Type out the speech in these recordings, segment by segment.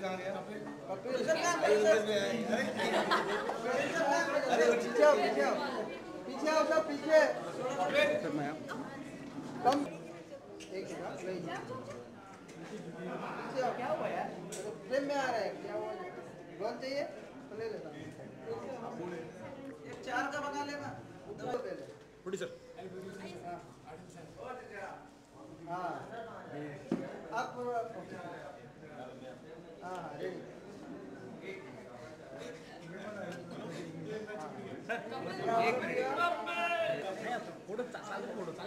कहाँ गया? कपिल अरे पीछे आओ सब पीछे कम एक सेकंड पीछे आओ। क्या हुआ यार? फ्रेम में आ रहा है, क्या हुआ? गन चाहिए तो ले लेता हूँ। एक 4 का बना लेना, दो ले ले प्रोड्यूसर। हाँ आप हाँ रेडी। फोटो चालेल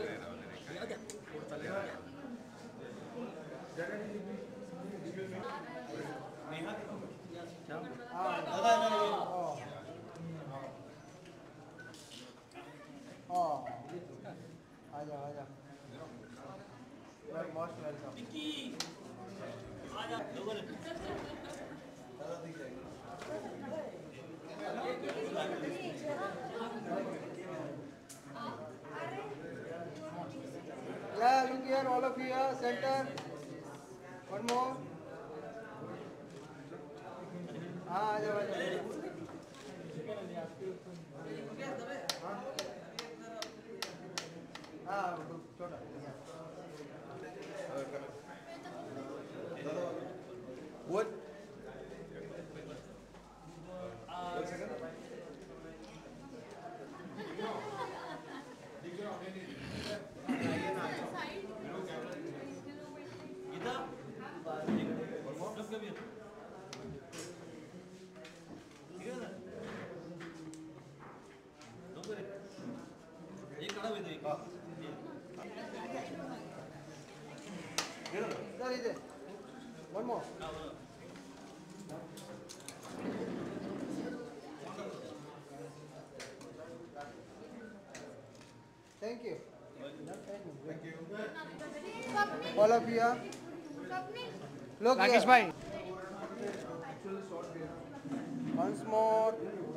आजा most welcome. Yeah, look here, all of you here, center. One more. हाँ आ जाओ। हाँ छोटा। What? One more. Thank you. All of you. Look here. Rakesh भाई Once more.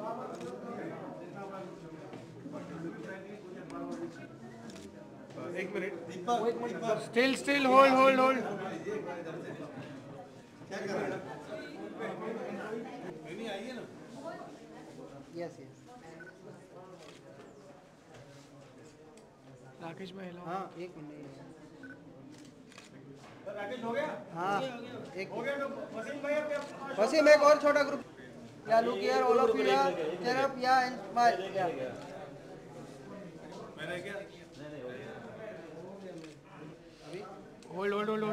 एक मिनट। स्टिल होल्ड क्या कर रहे हैं? नहीं आइए ना। Yes. राकेश भाई हेलो। हाँ एक मिनट। राकेश हो गया? हाँ एक हो गया तो वसीम भाई आप क्या? वसीम एक और छोटा ग्रुप। या look here, all of you here. Stand up, yeah, and smile. Yeah. मैंने क्या? होल्ड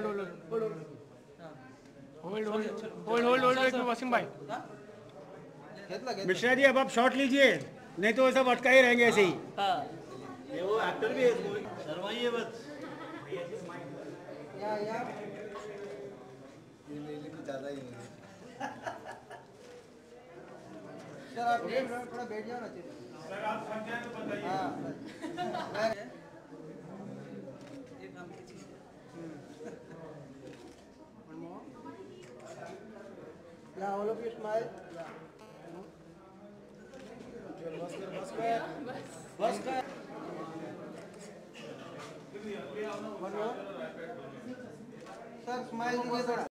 वसीम भाई। मिश्रा जी अब आप शॉट लीजिए, नहीं तो वो सब अटका ही रहेंगे ऐसे ही। ये वो एक्टर भी है इस मूवी। शर्माइए बस। या ये ले कुछ ज़्यादा ही नहीं है। सर आप थोड़ा बैठ जाओ ना। सर आप थक जाए तो बताइए। हाँ One more. Yeah, all of you smile. बस कर। One more. सर स्माइल दीजिए थोड़ा।